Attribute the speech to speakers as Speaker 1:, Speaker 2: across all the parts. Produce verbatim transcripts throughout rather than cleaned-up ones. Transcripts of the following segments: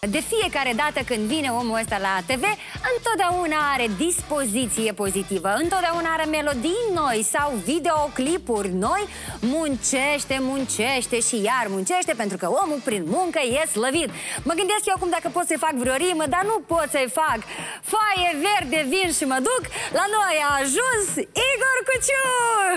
Speaker 1: De fiecare dată când vine omul ăsta la T V, întotdeauna are dispoziție pozitivă, întotdeauna are melodii noi sau videoclipuri noi. Muncește, muncește și iar muncește, pentru că omul prin muncă e slăvit. Mă gândesc eu acum dacă pot să-i fac vreo rimă, dar nu pot să-i fac. Foaie verde, vin și mă duc. La noi a ajuns Igor Cuciuc.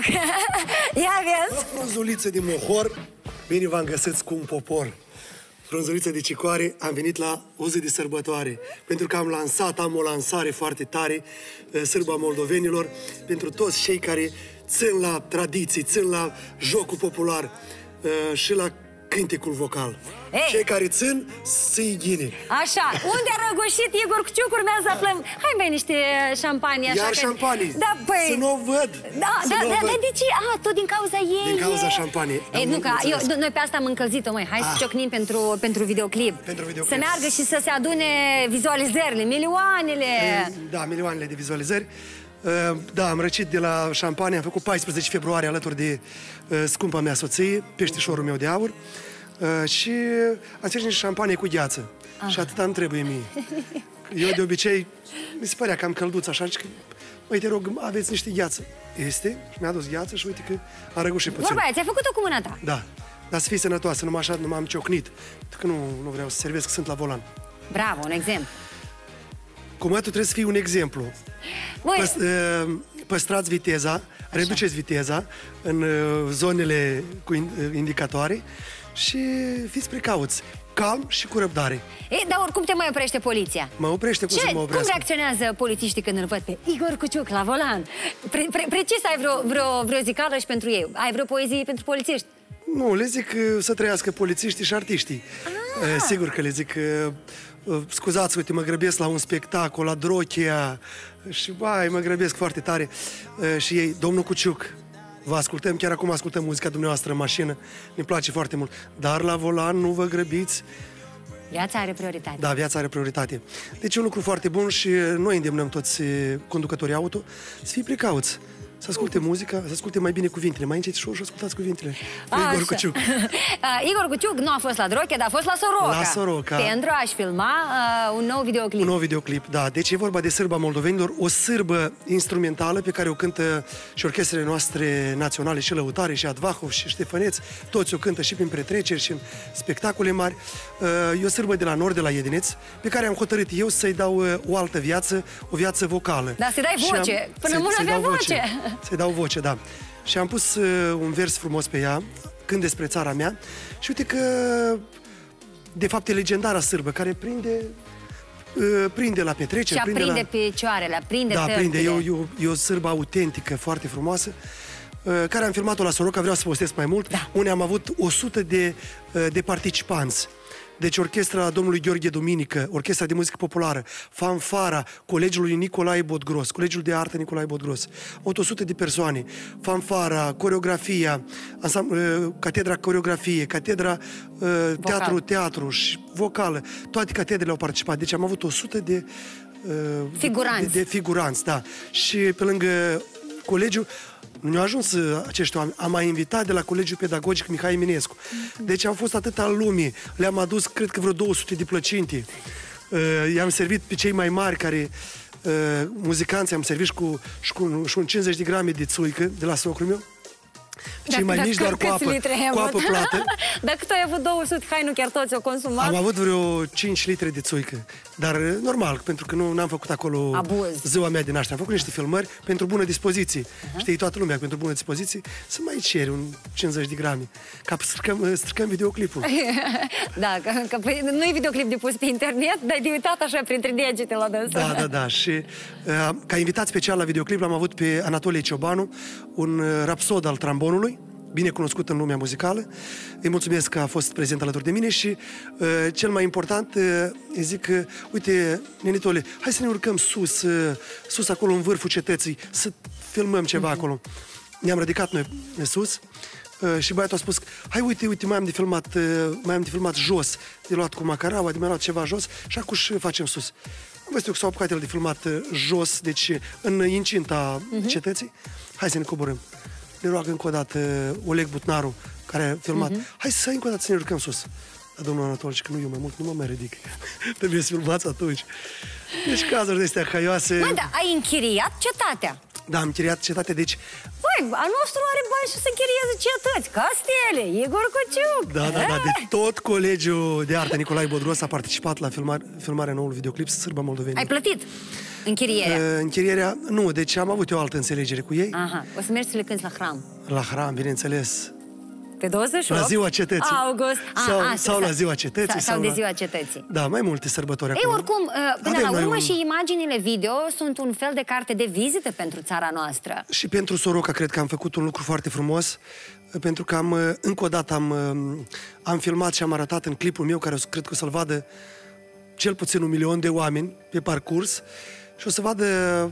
Speaker 1: Ia vezi?
Speaker 2: O frunzuliță de mohor, bine v-am găsit cu un popor. Frunzuliță de cicoare, am venit la o zi de sărbătoare, pentru că am lansat, am o lansare foarte tare, Sârba Moldovenilor, pentru toți cei care țin la tradiții, țin la jocul popular și la cântecul vocal. Ei. Cei care țin, să-i ghine.
Speaker 1: Așa, unde a răgușit Igor Cuciuc, urmează să aflăm. Hai, băi, niște șampanie.
Speaker 2: Iar
Speaker 1: că...
Speaker 2: șampanie,
Speaker 1: da, băi...
Speaker 2: să nu o văd.
Speaker 1: Da, da, da,
Speaker 2: văd.
Speaker 1: da, de ce? Ah, tot din cauza ei.
Speaker 2: Din cauza șampanie.
Speaker 1: Ei, nu, că eu, noi pe asta am încălzit-o, măi. Hai ah. să ciocnim pentru, pentru videoclip.
Speaker 2: Pentru videoclip.
Speaker 1: Să meargă și să se adune vizualizările, milioanele.
Speaker 2: E, da, milioanele de vizualizări. Da, am răcit de la șampanie, am făcut paisprezece februarie alături de uh, scumpa mea soție, peștișorul meu de aur. Uh, și am ținut niște șampanie cu gheață. Ah. Și atâta îmi trebuie mie. Eu de obicei, mi se părea că am călduț așa, și că, măi, te rog, aveți niște gheață. Este, și mi-a adus gheață și uite că a răgușit puțin.
Speaker 1: Vorba aia, ți-ai făcut-o cu mâna ta.
Speaker 2: Da, dar să fii sănătoasă, numai așa, nu m-am ciocnit. Că nu, nu vreau să servesc, sunt la volan.
Speaker 1: Bravo, un exemplu.
Speaker 2: Cum tu trebuie să fii un exemplu. Păs, uh, păstrați viteza, așa. Reduceți viteza în uh, zonele cu indicatoare și fiți precauți, calm și cu răbdare.
Speaker 1: Ei, dar oricum te mai oprește poliția.
Speaker 2: Mă oprește, cum Ce? să mă oprească?
Speaker 1: Cum reacționează polițiștii când îl văd pe Igor Cuciuc la volan? Pre pre precis ai vreo, vreo, vreo zicală și pentru ei? Ai vreo poezie pentru polițiști?
Speaker 2: Nu, le zic să trăiască polițiștii și artiștii. Ah. Sigur că le zic, scuzați, uite, mă grăbesc la un spectacol, la Drochia și, bai, mă grăbesc foarte tare. Și ei, domnul Cuciuc, vă ascultăm, chiar acum ascultăm muzica dumneavoastră în mașină, ne place foarte mult, dar la volan nu vă grăbiți.
Speaker 1: Viața are prioritate.
Speaker 2: Da, viața are prioritate. Deci e un lucru foarte bun și noi îndemnăm toți conducătorii auto să fie precauți. Să asculte muzica, să asculte mai bine cuvintele. Mai încet și ascultați cuvintele. Igor Cuciuc.
Speaker 1: uh, Igor Cuciuc nu a fost la Drochia, dar a fost la Soroca.
Speaker 2: La Soroca.
Speaker 1: Pentru a-și filma uh, un nou videoclip.
Speaker 2: Un nou videoclip, da. Deci e vorba de Sârba Moldovenilor, o sârbă instrumentală pe care o cântă și orchestrele noastre naționale, și Lăutare, și Advahov, și Ștefăneț. Toți o cântă și prin petreceri și în spectacole mari. Uh, e o sârbă de la nord, de la Iedineț, pe care am hotărât eu să-i dau uh, o altă viață, o viață vocală.
Speaker 1: Da, să-i dai voce. Până mult avea voce.
Speaker 2: Să-i dau voce, da. Și am pus uh, un vers frumos pe ea, când despre țara mea, și uite că, de fapt, e legendara sârbă, care prinde, uh, prinde la petreceri.
Speaker 1: Și aprinde la... picioarele, aprinde
Speaker 2: Da,
Speaker 1: tărtile.
Speaker 2: prinde. E o, e, o, e o sârbă autentică, foarte frumoasă, uh, care am filmat-o la Soroca, vreau să postez mai mult,
Speaker 1: da.
Speaker 2: Unde am avut o sută de, uh, de participanți. Deci orchestra domnului Gheorghe Duminică, orchestra de muzică populară, fanfara colegiului Nicolae Bodgros, colegiul de artă Nicolae Bodgros, o sută de persoane, fanfara, coreografia, ansambl, catedra coreografie, catedra uh, teatru, teatru și vocală, toate catedrele au participat. Deci am avut o sută de, uh,
Speaker 1: figuranți.
Speaker 2: de, de figuranți, da. Și pe lângă colegiul nu au ajuns acești oameni. Am mai invitat de la Colegiul Pedagogic Mihai Eminescu. Deci au fost atâta lumii. Le-am adus, cred că vreo două sute de plăcinte. Uh, I-am servit pe cei mai mari care, uh, muzicanți, am servit și cu, și cu și un cincizeci de grame de țuică de la socrul meu. Cei mai mici doar cu apă, cu apă plată.
Speaker 1: Dacă tu ai avut două sute, hai, nu chiar toți o consumat?
Speaker 2: Am avut vreo cinci litri de țuică. Dar normal, pentru că nu am făcut acolo
Speaker 1: abuz.
Speaker 2: Ziua mea de naștere. Am făcut niște filmări pentru bună dispoziție. Uh-huh. Știi, toată lumea pentru bună dispoziție să mai ceri un cincizeci de grame. Ca să stricăm, stricăm videoclipul.
Speaker 1: Da, că, că nu e videoclip de pus pe internet, dar de uitat așa printre degete la dânsul.
Speaker 2: Da, da, da. Și uh, ca invitat special la videoclip l-am avut pe Anatolie Ciobanu, un uh, rapsod al trombonului, bine cunoscut în lumea muzicală. Îi mulțumesc că a fost prezent alături de mine și uh, cel mai important, uh, îi zic că, uh, uite, nenitole, hai să ne urcăm sus, uh, sus acolo în vârful cetății, să filmăm ceva uh-huh. acolo. Ne-am ridicat noi sus uh, și băiatul a spus, hai uite, uite, mai am de filmat, uh, mai am de filmat jos, de luat cu macaraua, de mai luat ceva jos și acuși facem sus. Am văzut eu că s-au apucat el de filmat uh, jos, deci în incinta uh-huh. cetății. Hai să ne coborâm. Ne roagă încă o dată Oleg Butnaru, care a filmat. Uh-huh. Hai să încă o dată să ne urcăm sus. Dar domnul Anatol zice că nu, eu mai mult nu mă mai ridic. Trebuie să filmați atunci. Deci cazuri de astea haioase.
Speaker 1: Mă, dar ai închiriat cetatea?
Speaker 2: Da, am închiriat cetatea, deci...
Speaker 1: Băi, al nostru are bani și să închirieze cetăți, castele, Igor Cuciuc.
Speaker 2: Da, da, da, de tot Colegiul de Artă Nicolae Bodros a participat la filmar, filmarea noului videoclip Sârba Moldoveni.
Speaker 1: Ai plătit închirierea?
Speaker 2: Uh, închirierea, nu, deci am avut eu o altă înțelegere cu ei.
Speaker 1: Aha, o să mergi să le cânti la hram.
Speaker 2: La hram, bineînțeles.
Speaker 1: Pe douăzeci și opt?
Speaker 2: La ziua cetății.
Speaker 1: August. A,
Speaker 2: sau,
Speaker 1: a,
Speaker 2: sau la ziua cetății.
Speaker 1: Sau, sau
Speaker 2: la...
Speaker 1: de ziua cetății.
Speaker 2: Da, mai multe sărbători
Speaker 1: Ei,
Speaker 2: acolo.
Speaker 1: oricum, până
Speaker 2: Avem
Speaker 1: la urmă
Speaker 2: un...
Speaker 1: și imaginile video sunt un fel de carte de vizită pentru țara noastră.
Speaker 2: Și pentru Soroca cred că am făcut un lucru foarte frumos, pentru că am, încă o dată am, am filmat și am arătat în clipul meu, care cred că o să-l vadă cel puțin un milion de oameni pe parcurs și o să vadă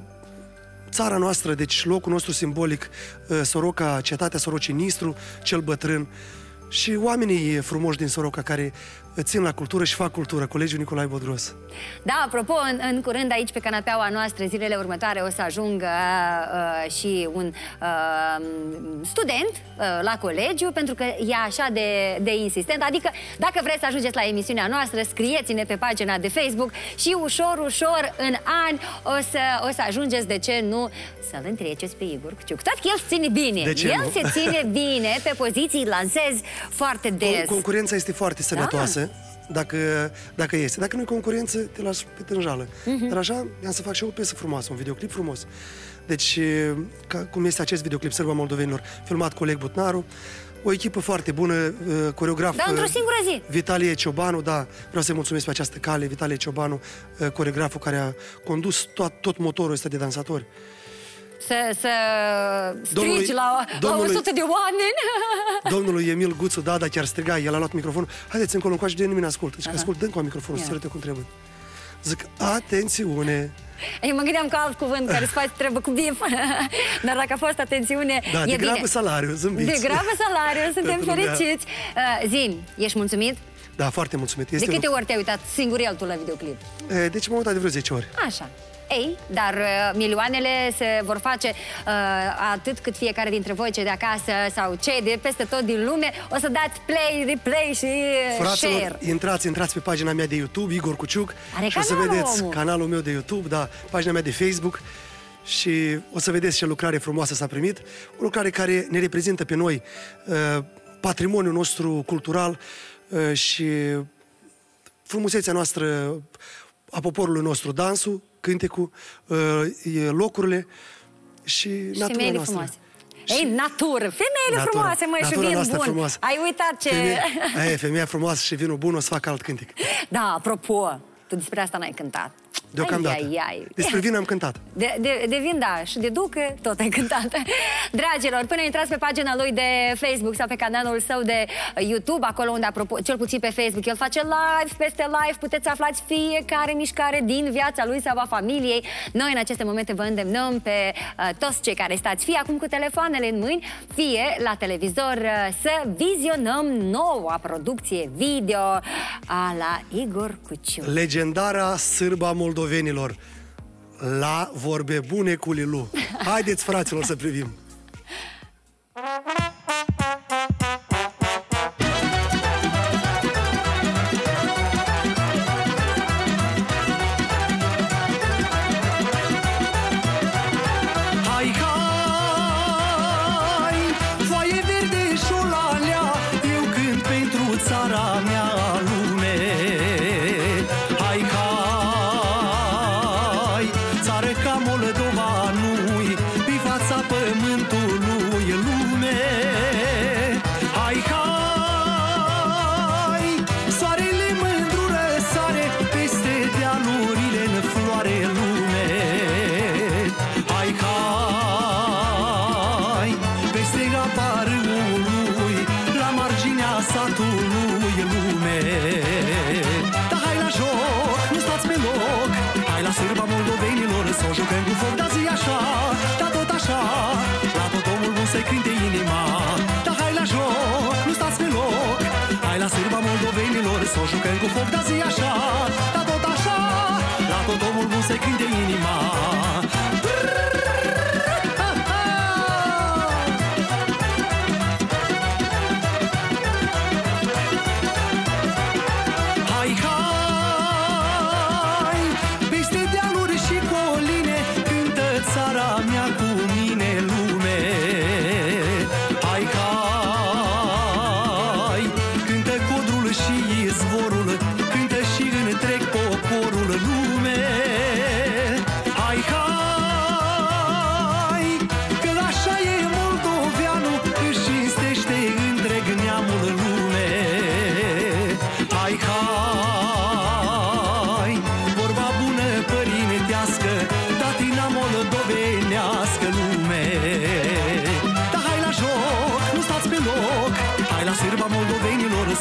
Speaker 2: țara noastră, deci locul nostru simbolic, Soroca, cetatea Sorocii, Nistru, cel bătrân, și oamenii frumoși din Soroca care țin la cultură și fac cultură, Colegiul Nicolae Bodros.
Speaker 1: Da, apropo, în, în curând aici pe canapeaua noastră, zilele următoare, o să ajungă uh, și un uh, student uh, la colegiu, pentru că e așa de, de insistent. Adică, dacă vreți să ajungeți la emisiunea noastră, scrieți-ne pe pagina de Facebook și ușor, ușor, în ani, o să, o să ajungeți, de ce nu, să-l întreceți pe Igor Cuciuc. Tot că el se ține bine. El
Speaker 2: nu?
Speaker 1: se ține bine, pe poziții lansezi foarte des.
Speaker 2: Concurența este foarte sănătoasă. Da. Dacă, dacă este. Dacă nu e concurență, te lași pe tânjală. Uh-huh. Dar așa, am să fac și o piesă frumoasă, un videoclip frumos. Deci, ca, cum este acest videoclip, Sârba Moldovenilor, filmat coleg Butnaru, o echipă foarte bună, coreograf...
Speaker 1: Da, într-o singură zi.
Speaker 2: Vitalie Ciobanu, da, vreau să-i mulțumesc pe această cale, Vitalie Ciobanu, coreograful care a condus tot, tot motorul ăsta de dansatori.
Speaker 1: Să, să strici
Speaker 2: domnului,
Speaker 1: la,
Speaker 2: domnului,
Speaker 1: la o sută de oameni.
Speaker 2: Domnului Emil Guțu, da, da, chiar striga, el a luat microfonul. Haideți încolo încoace, de nimeni nu ascultă. Zic, ascult, dă-mi cu microfonul, să arăte cum trebuie. Zic, atențiune!
Speaker 1: Eu mă gândeam că alt cuvânt care îți face treabă cu bif. Dar dacă a fost atențiune,
Speaker 2: da,
Speaker 1: e
Speaker 2: de
Speaker 1: bine.
Speaker 2: grabă salariu, zâmbiți.
Speaker 1: De grabă salariu, suntem fericiți. Uh, Zi, ești mulțumit?
Speaker 2: Da, foarte mulțumit. Este
Speaker 1: de câte
Speaker 2: un...
Speaker 1: ori te-ai uitat singur el tu la videoclip?
Speaker 2: E, deci m-am uitat de vreo zece ori.
Speaker 1: Așa. Ei, dar uh, milioanele se vor face uh, atât cât fiecare dintre voi, cei de acasă sau cei de peste tot din lume, o să dați play, replay și
Speaker 2: Fraților,
Speaker 1: share.
Speaker 2: intrați, intrați pe pagina mea de YouTube, Igor Cuciuc,
Speaker 1: Are
Speaker 2: și o să vedeți
Speaker 1: omul.
Speaker 2: canalul meu de YouTube, da, pagina mea de Facebook și o să vedeți ce lucrare frumoasă s-a primit, o lucrare care ne reprezintă pe noi, uh, patrimoniul nostru cultural uh, și frumusețea noastră a poporului nostru, dansul, cântecul, locurile și natura noastră.
Speaker 1: Frumoase. Ei, natură! Femeile
Speaker 2: natura,
Speaker 1: frumoase, măi, și vin bun!
Speaker 2: Frumoasă.
Speaker 1: Ai uitat ce...
Speaker 2: Femeia, aia, femeia frumoasă și vinul bun, o să fac alt cântec.
Speaker 1: Da, apropo, tu despre asta n-ai cântat.
Speaker 2: Deocamdată.
Speaker 1: Ai, ai, ai.
Speaker 2: Despre vin am cântat.
Speaker 1: De, de, de vin, da, și de ducă, tot ai cântat. Dragilor, până intrați pe pagina lui de Facebook sau pe canalul său de YouTube, acolo unde, apropo, cel puțin pe Facebook, el face live, peste live, puteți aflați fiecare mișcare din viața lui sau a familiei. Noi, în aceste momente, vă îndemnăm pe uh, toți cei care stați, fie acum cu telefoanele în mâini, fie la televizor, uh, să vizionăm noua producție video a la Igor Cuciuc.
Speaker 2: Legendara Sârba Moldovenilor, la vorbe bune cu Lilu. Haideți, fraților, să privim! Hai, hai, foaie verde și o lalea, eu cânt pentru țara mea lume. Hai, hai, țară ca Moldova nu-i pe fața pământului lume. Hai, hai, soarele mândru răsare peste dealurile în floare lume. Hai, hai, peste apa râului, la marginea satului lume. Da, hai la joc, nu stați pe loc, hai la Sârba Moldovenilor, să o jucăm cu foc, da zi așa, da tot așa, la tot omul bun să-i cânte inima. Da, hai la joc, nu stați pe loc, hai la Sârba Moldovenilor, să o jucăm cu foc, da zi așa, da tot așa, la tot omul bun să-i cânte inima.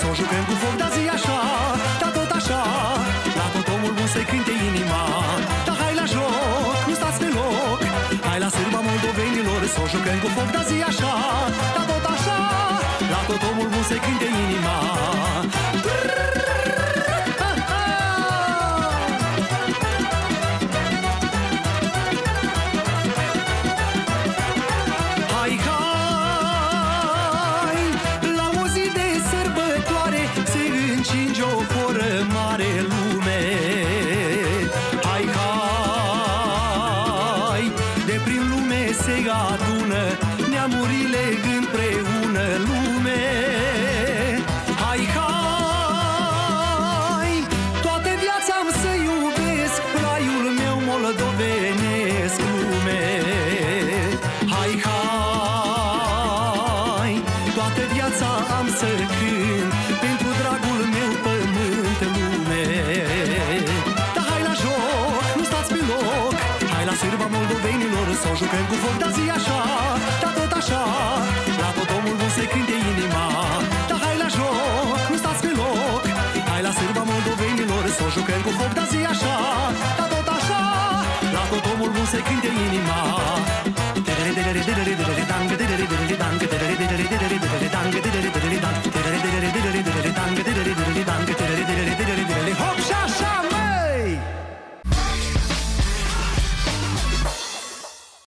Speaker 2: să o jucăm cu foc, dar zi așa, da tot așa. La tot omul bun să-i cânte inima. Da hai la joc, nu stați pe loc. Hai la sârba moldovenilor să o jucăm cu foc, dar zi așa, da tot așa. La tot omul bun să-i cânte inima. Neamurile împreună lume. Hai, hai, toată viața am să iubesc raiul meu moldovenesc lume. Hai, hai, toată viața am să cânt pentru dragul meu pământ lume. Da hai la joc, nu stați pe loc. Hai la sârba moldovenilor să o jucăm cu foc, da zi așa, da tot așa. La tot omul bun să-i cânte inima. Da hai la joc, nu stați pe loc. Hai la sârba moldovenilor să o jucăm cu foc, da zi așa, da tot așa. La tot omul bun să-i cânte inima.